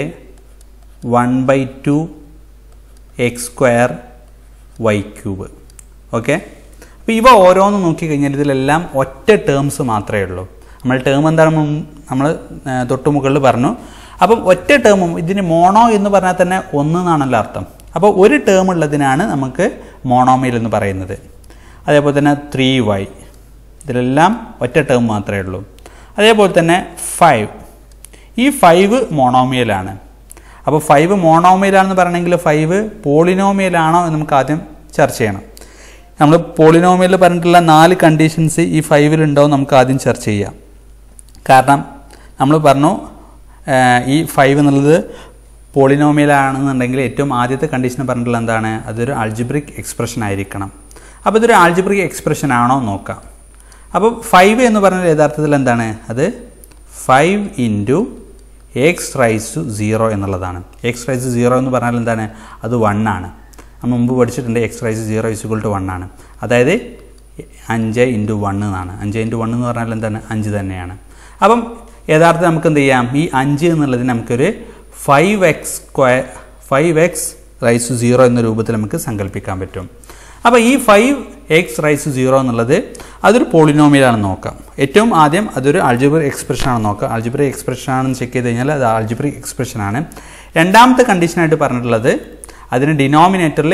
1/2x² y³. ഓക്കെ, അപ്പോൾ ഇവ ഓരോന്ന് നോക്കിക്കഴിഞ്ഞാൽ ഇതിലെല്ലാം ഒറ്റ ടേംസ് മാത്രമേ ഉള്ളൂ. നമ്മൾ ടേം എന്താണ് നമ്മൾ തൊട്ട് മുകളിൽ പറഞ്ഞു. അപ്പം ഒറ്റ ടേമും ഇതിന് മോണോ എന്ന് പറഞ്ഞാൽ തന്നെ ഒന്ന് എന്നാണല്ലോ അർത്ഥം. അപ്പോൾ ഒരു ടേം ഉള്ളതിനാണ് നമുക്ക് മോണോമിയൽ എന്ന് പറയുന്നത്. അതേപോലെ തന്നെ 3y, ഇതിലെല്ലാം ഒറ്റ ടേം മാത്രമേ ഉള്ളൂ. അതേപോലെ തന്നെ 5, ഈ 5 മോണോമിയലാണ്. അപ്പോൾ 5 മോണോമിയലാണെന്ന് പറയണമെങ്കിൽ 5 പോളിനോമിയലാണോ എന്ന് നമുക്ക് ആദ്യം ചർച്ച ചെയ്യണം. നമ്മൾ പോളിനോമിയൽ പറഞ്ഞിട്ടുള്ള 4 കണ്ടീഷൻസ് ഈ 5 ഉണ്ടാവും നമുക്ക് ആദ്യം ചർച്ച ചെയ്യാം. കാരണം നമ്മൾ പറഞ്ഞു ഈ 5 എന്നുള്ളത് പോളിനോമിയലാണെന്നുണ്ടെങ്കിൽ ഏറ്റവും ആദ്യത്തെ കണ്ടീഷൻ പറഞ്ഞിട്ടുള്ള എന്താണ്, അതൊരു ആൾജിബ്രിക് എക്സ്പ്രഷൻ ആയിരിക്കണം. അപ്പോൾ ഇതൊരു ആൾജിബ്രിക് എക്സ്പ്രഷൻ ആണോ നോക്കാം. അപ്പോൾ 5 എന്ന് പറഞ്ഞാൽ യഥാർത്ഥത്തിൽ എന്താണ്, അത് 5 × x⁻0 എന്നുള്ളതാണ്. x⁻0 എന്ന് പറഞ്ഞാൽ എന്താണ്, അത് 1 ആണ്. നമ്മൾ മുമ്പ് പഠിച്ചിട്ടുണ്ട് x⁻0 = 1 ആണ്. അതായത് 5 × 1 എന്നാണ്. 5 × 1 എന്ന് പറഞ്ഞാൽ എന്താണ്, 5 തന്നെയാണ്. അപ്പം യഥാർത്ഥത്തിൽ നമുക്ക് എന്ത് ചെയ്യാം, ഈ 5 എന്നുള്ളതിന് നമുക്കൊരു 5x⁻0 എന്ന രൂപത്തിൽ നമുക്ക് സങ്കല്പിക്കാൻ പറ്റും. അപ്പോൾ ഈ 5x⁻0 എന്നുള്ളത് അതൊരു പോളിനോമിയലാണെന്ന് നോക്കാം. ഏറ്റവും ആദ്യം അതൊരു ആൾജിബ്രിക് എക്സ്പ്രഷൻ ആണെന്ന് നോക്കാം. ആൾജിബ്രിക് എക്സ്പ്രഷൻ ആണെന്ന് ചെക്ക് ചെയ്ത് കഴിഞ്ഞാൽ അത് ആൾജിബ്രിക് എക്സ്പ്രഷൻ ആണ്. രണ്ടാമത്തെ കണ്ടീഷനായിട്ട് പറഞ്ഞിട്ടുള്ളത് അതിന് ഡിനോമിനേറ്ററിൽ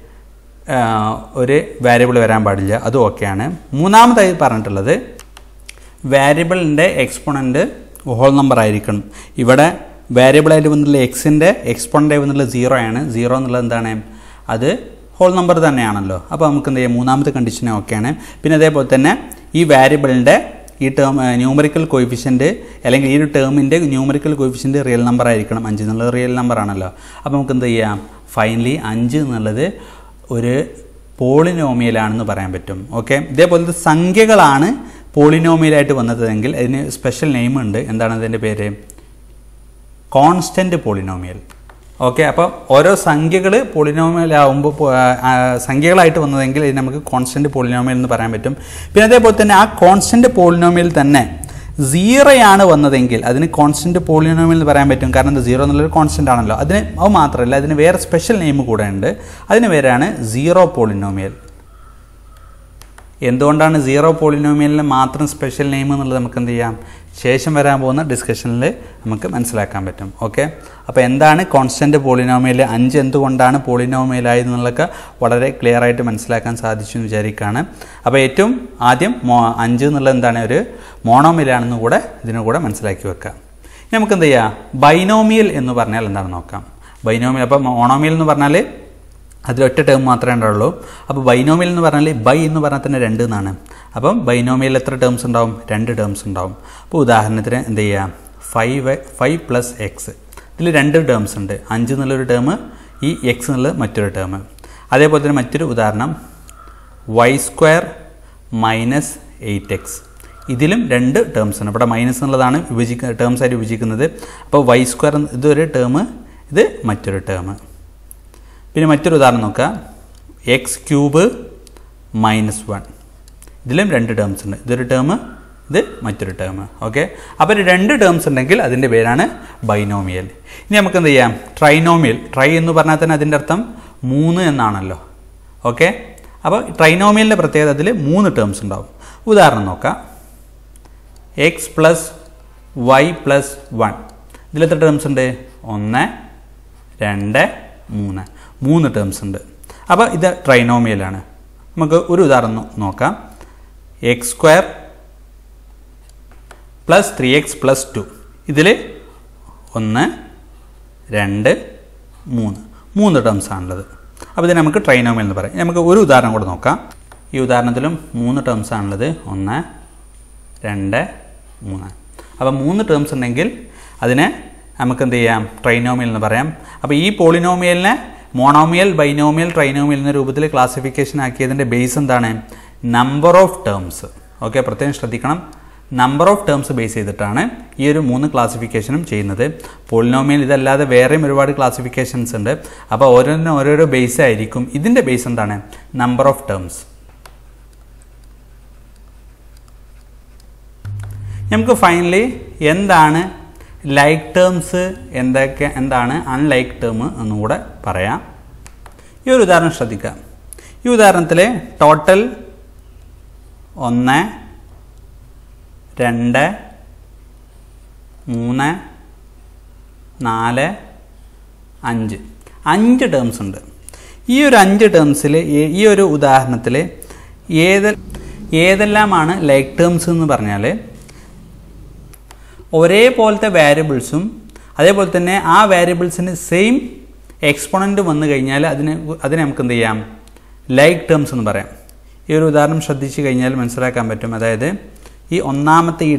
ഒരു വേരിയബിൾ വരാൻ പാടില്ല, അതും ഓക്കെയാണ്. മൂന്നാമതായി പറഞ്ഞിട്ടുള്ളത് വേരിയബിളിൻ്റെ എക്സ്പോണൻ്റ് ഹോൾ നമ്പർ ആയിരിക്കണം. ഇവിടെ വേരിയബിളായിട്ട് വന്നിട്ടുള്ള എക്സിൻ്റെ എക്സ്പോണൻ്റായി വന്നിട്ടുള്ള 0 ആണ്. 0 എന്നുള്ളത് എന്താണ്, അത് ഹോൾ നമ്പർ തന്നെയാണല്ലോ. അപ്പോൾ നമുക്ക് എന്ത് ചെയ്യാം, മൂന്നാമത്തെ കണ്ടീഷൻ ഓക്കെയാണ്. പിന്നെ അതേപോലെ തന്നെ ഈ വേരിയബിളിൻ്റെ ഈ ടേം ന്യൂമറിക്കൽ കോയിഫിഷ്യൻറ്റ് അല്ലെങ്കിൽ ഈ ഒരു ടേമിൻ്റെ ന്യൂമറിക്കൽ കോയിഫിഷ്യൻറ്റ് റിയൽ നമ്പർ ആയിരിക്കണം. 5 എന്നുള്ളത് റിയൽ നമ്പർ ആണല്ലോ. അപ്പോൾ നമുക്ക് എന്ത് ചെയ്യാം, ഫൈനലി 5 എന്നുള്ളത് ഒരു പോളിനോമിയലാണെന്ന് പറയാൻ പറ്റും. ഓക്കെ, ഇതേപോലത്തെ സംഖ്യകളാണ് പോളിനോമിയലായിട്ട് വന്നതെങ്കിൽ അതിന് സ്പെഷ്യൽ നെയിം ഉണ്ട്. എന്താണ് അതിൻ്റെ പേര്, കോൺസ്റ്റൻറ്റ് പോളിനോമിയൽ. ഓക്കെ, അപ്പോൾ ഓരോ സംഖ്യകൾ പോളിനോമിയലാവുമ്പോൾ സംഖ്യകളായിട്ട് വന്നതെങ്കിൽ ഇത് നമുക്ക് കോൺസ്റ്റൻറ്റ് പോളിനോമിയൽ എന്ന് പറയാൻ പറ്റും. പിന്നെ അതേപോലെ തന്നെ ആ കോൺസ്റ്റൻറ്റ് പോളിനോമിയൽ തന്നെ 0 ആണ് വന്നതെങ്കിൽ അതിന് കോൺസ്റ്റൻറ്റ് പോളിനോമിയൽ എന്ന് പറയാൻ പറ്റും. കാരണം 0 എന്നുള്ളൊരു കോൺസ്റ്റൻ്റ് ആണല്ലോ. അത് മാത്രമല്ല, അതിന് വേറെ സ്പെഷ്യൽ നെയിം കൂടെ ഉണ്ട്. അതിന് പേരാണ് 0 പോളിനോമിയൽ. എന്തുകൊണ്ടാണ് 0 പോളിനോമിയലിന് മാത്രം സ്പെഷ്യൽ നെയിം എന്നുള്ളത് നമുക്ക് എന്ത് ചെയ്യാം, ശേഷം വരാൻ പോകുന്ന ഡിസ്കഷനിൽ നമുക്ക് മനസ്സിലാക്കാൻ പറ്റും. ഓക്കെ, അപ്പോൾ എന്താണ് കോൺസ്റ്റൻറ്റ് പോളിനോമിയൽ, 5 എന്തുകൊണ്ടാണ് പോളിനോമിയലായത് എന്നുള്ളതൊക്കെ വളരെ ക്ലിയർ ആയിട്ട് മനസ്സിലാക്കാൻ സാധിച്ചു എന്ന് വിചാരിക്കുകയാണ്. അപ്പോൾ ഏറ്റവും ആദ്യം 5 എന്നുള്ളത് എന്താണ്, ഒരു മോണോമിയലാണെന്ന് കൂടെ ഇതിനു കൂടെ മനസ്സിലാക്കി വെക്കാം. ഇനി നമുക്ക് എന്ത് ചെയ്യാം, ബൈനോമിയൽ എന്ന് പറഞ്ഞാൽ എന്താണെന്ന് നോക്കാം. ബൈനോമിയൽ, അപ്പോൾ മോണോമിയൽ എന്ന് പറഞ്ഞാൽ അതിലൊറ്റ ടേം മാത്രമേ ഉണ്ടാവുള്ളൂ. അപ്പോൾ ബൈനോമിയൽ എന്ന് പറഞ്ഞാൽ ബൈ എന്ന് പറഞ്ഞാൽ തന്നെ 2 എന്നാണ്. അപ്പം ബൈനോമിയൽ എത്ര ടേംസ് ഉണ്ടാവും, 2 ടേംസ് ഉണ്ടാവും. അപ്പോൾ ഉദാഹരണത്തിന് എന്ത് ചെയ്യാം, 5 + x, ഇതിൽ 2 ടേംസ് ഉണ്ട്. 5 എന്നുള്ളൊരു ടേം, ഈ x എന്നുള്ളത് മറ്റൊരു ടേം. അതേപോലെ തന്നെ മറ്റൊരു ഉദാഹരണം y² - 8x, ഇതിലും 2 ടേംസ് ഉണ്ട്. ഇവിടെ മൈനസ് എന്നുള്ളതാണ് ടേംസ് ആയിട്ട് വിഭജിക്കുന്നത്. അപ്പോൾ y² ഇതൊരു ടേം, ഇത് മറ്റൊരു ടേം. പിന്നെ മറ്റൊരു ഉദാഹരണം നോക്കുക, x³ - 1, ഇതിലും 2 ടേംസ് ഉണ്ട്. ഇതൊരു ടേം, ഇത് മറ്റൊരു ടേം. ഓക്കെ, അപ്പോൾ 2 ടേംസ് ഉണ്ടെങ്കിൽ അതിൻ്റെ പേരാണ് ബൈനോമിയൽ. ഇനി നമുക്ക് എന്ത് ചെയ്യാം, ട്രൈനോമിയൽ. ട്രൈ എന്ന് പറഞ്ഞാൽ തന്നെ അതിൻ്റെ അർത്ഥം 3 എന്നാണല്ലോ. ഓക്കെ, അപ്പോൾ ട്രൈനോമിയലിൻ്റെ പ്രത്യേകത അതിൽ 3 ടേംസ് ഉണ്ടാവും. ഉദാഹരണം നോക്കാം, x + y + 1, ഇതിലെത്ര ടേംസ് ഉണ്ട്, 1, 2, 3 ടേംസ് ഉണ്ട്. അപ്പോൾ ഇത് ട്രൈനോമിയലാണ്. നമുക്ക് ഒരു ഉദാഹരണം നോക്കാം. x² + 3x + 2 ഇതിൽ 1 2 3 ടേംസ് ആണുള്ളത്. അപ്പോൾ ഇതിന് നമുക്ക് ട്രൈനോമിയൽ എന്ന് പറയും. നമുക്ക് ഒരു ഉദാഹരണം കൂടെ നോക്കാം. ഈ ഉദാഹരണത്തിലും 3 ടേംസ് ആണുള്ളത്. 1 2 3. അപ്പോൾ 3 ടേംസ് ഉണ്ടെങ്കിൽ അതിനെ നമുക്ക് എന്ത് ചെയ്യാം? ട്രൈനോമിയൽ എന്ന് പറയാം. അപ്പോൾ ഈ പോളിനോമിയലിനെ മോണോമിയൽ, ബൈനോമിയൽ, ട്രൈനോമിയൽ എന്ന രൂപത്തിൽ ക്ലാസിഫിക്കേഷൻ ആക്കിയതിൻ്റെ ബേസ് എന്താണ്? Number of terms. ഓക്കെ, പ്രത്യേകം ശ്രദ്ധിക്കണം. നമ്പർ ഓഫ് ടേംസ് ബേസ് ചെയ്തിട്ടാണ് ഈ ഒരു 3 ക്ലാസിഫിക്കേഷനും ചെയ്യുന്നത്. പോളിനോമിയൽ ഇതല്ലാതെ വേറെയും ഒരുപാട് ക്ലാസിഫിക്കേഷൻസ് ഉണ്ട്. അപ്പോൾ ഓരോന്നിനും ഓരോരോ ബേസ് ആയിരിക്കും. ഇതിൻ്റെ ബേസ് എന്താണ്? Number of terms. നമുക്ക് ഫൈനലി എന്താണ് ലൈക്ക് ടേംസ്, എന്താണ് അൺലൈക്ക് ടേം എന്നുകൂടെ പറയാം. ഈ ഒരു ഉദാഹരണം ശ്രദ്ധിക്കുക. ഈ ഉദാഹരണത്തിൽ ടോട്ടൽ 1 2 3 4 5 ടേംസ് ഉണ്ട്. ഈ ഒരു 5 ടേംസിൽ ഈ ഒരു ഉദാഹരണത്തിൽ ഏതെല്ലാമാണ് ലൈക്ക് ടേംസ് എന്ന് പറഞ്ഞാൽ ഒരേപോലത്തെ വാരിയബിൾസും അതേപോലെ തന്നെ ആ വാരിയബിൾസിന് സെയിം എക്സ്പോണൻ്റ് വന്നു കഴിഞ്ഞാൽ അതിനെ നമുക്ക് എന്ത് ചെയ്യാം? ലൈക്ക് ടേംസ് എന്ന് പറയാം. ഈ ഒരു ഉദാഹരണം ശ്രദ്ധിച്ചു കഴിഞ്ഞാൽ മനസ്സിലാക്കാൻ പറ്റും. അതായത് ഈ ഒന്നാമത്തെ ഈ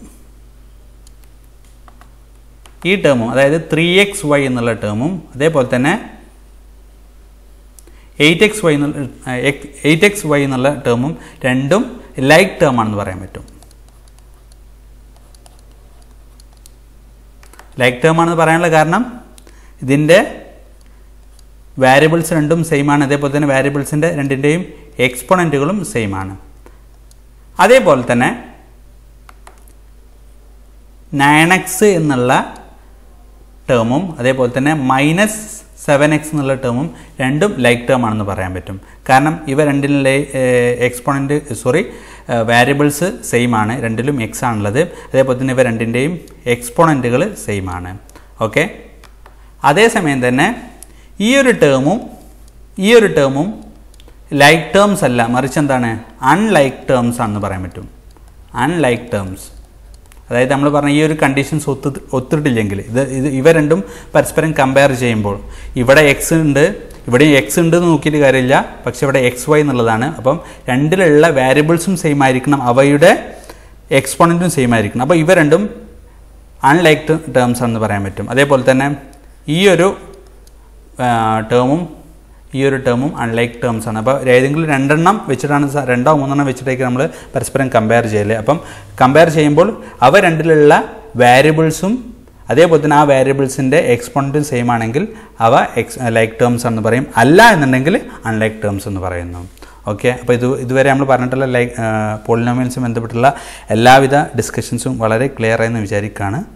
ടേമും അതായത് 3xy എന്നുള്ള ടേമും അതേപോലെ തന്നെ 8xy എന്നുള്ള ടേമും രണ്ടും ലൈക്ക് ടേം ആണെന്ന് പറയാൻ പറ്റും. ലൈക്ക് ടേം ആണെന്ന് പറയാനുള്ള കാരണം ഇതിൻ്റെ വാരിയബിൾസ് രണ്ടും സെയിം ആണ്. അതേപോലെ തന്നെ വാരിയബിൾസിൻ്റെ രണ്ടിൻ്റെയും എക്സ്പോണൻറ്റുകളും സെയിം ആണ്. അതേപോലെ തന്നെ 9x എന്നുള്ള ടേമും അതേപോലെ തന്നെ -7x എന്നുള്ള ടേമും രണ്ടും ലൈക്ക് ടേം ആണെന്ന് പറയാൻ പറ്റും. കാരണം ഇവ രണ്ടിലെ വാരിയബിൾസ് സെയിം ആണ്. രണ്ടിലും x ആണുള്ളത്. അതേപോലെ തന്നെ ഇവ രണ്ടിൻ്റെയും എക്സ്പോണൻറ്റുകൾ സെയിം ആണ്. ഓക്കെ, അതേസമയം തന്നെ ഈ ഒരു ടേമും ലൈക്ക് ടേംസ് അല്ല, മറിച്ച് എന്താണ്? അൺലൈക്ക് ടേംസ് ആണെന്ന് പറയാൻ പറ്റും. അൺലൈക്ക് ടേംസ് അതായത് നമ്മൾ പറഞ്ഞ ഈ ഒരു കണ്ടീഷൻസ് ഒത്തിട്ടില്ലെങ്കിൽ ഇവ രണ്ടും പരസ്പരം കമ്പയർ ചെയ്യുമ്പോൾ ഇവിടെ x ഉണ്ട്, ഇവിടെ x ഉണ്ട് എന്ന് നോക്കിയിട്ട് കാര്യമില്ല. പക്ഷെ ഇവിടെ xy എന്നുള്ളതാണ്. അപ്പം രണ്ടിലുള്ള വാരിയബിൾസും സെയിം ആയിരിക്കണം, അവയുടെ എക്സ്പോണൻറ്റും സെയിം ആയിരിക്കണം. അപ്പോൾ ഇവ രണ്ടും അൺലൈക്ക് ടേംസ് ആണെന്ന് പറയാൻ പറ്റും. അതേപോലെ തന്നെ ഈ ഒരു ടേമും അൺലൈക്ക് ടേംസ് ആണ്. അപ്പോൾ ഏതെങ്കിലും രണ്ടെണ്ണം വെച്ചിട്ടാണ്, 2 or 3 വെച്ചിട്ടേക്ക് നമ്മൾ പരസ്പരം കമ്പയർ ചെയ്യല്. അപ്പം കമ്പയർ ചെയ്യുമ്പോൾ അവ രണ്ടിലുള്ള വാരിയബിൾസും അതേപോലെ തന്നെ ആ വാരിയബിൾസിൻ്റെ എക്സ്പോണൻറ്റും സെയിം ആണെങ്കിൽ അവ ലൈക്ക് ടേംസ് എന്ന് പറയും. അല്ല എന്നുണ്ടെങ്കിൽ അൺലൈക്ക് ടേംസ് എന്ന് പറയുന്നു. ഓക്കെ, അപ്പോൾ ഇതുവരെ നമ്മൾ പറഞ്ഞിട്ടുള്ള പോളിനോമിയൽസും ബന്ധപ്പെട്ടുള്ള എല്ലാവിധ ഡിസ്കഷൻസും വളരെ ക്ലിയർ ആയെന്ന് വിചാരിക്കുകയാണ്.